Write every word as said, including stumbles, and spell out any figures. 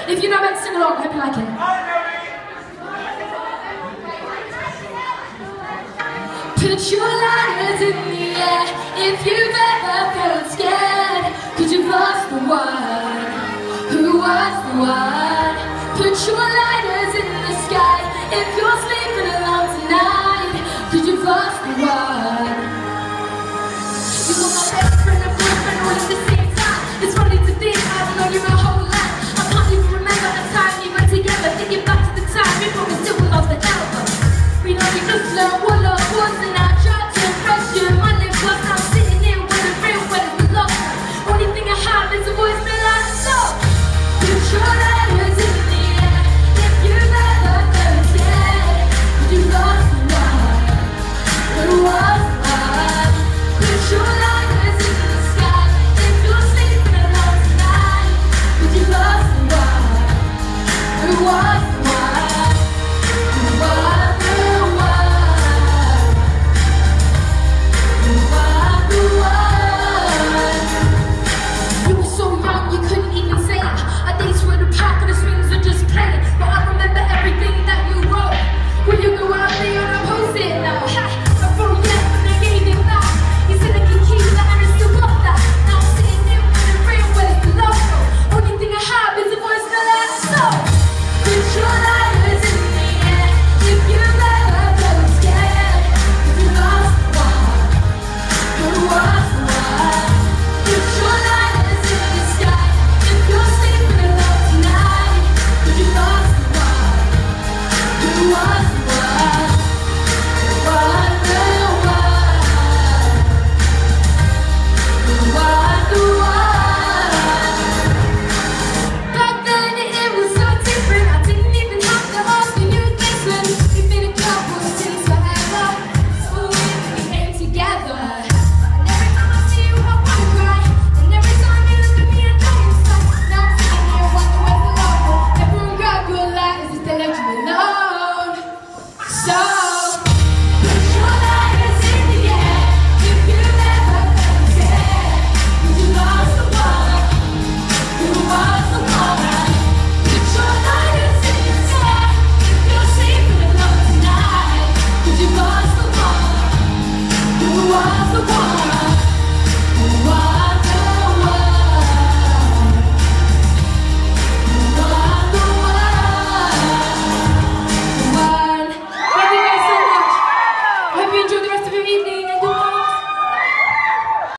If you know it, sing along. I hope you like it. Put your lighters in the air if you've ever felt scared, 'cause you've lost the one who was the one. Put your lighters in the sky if you're sleeping alone.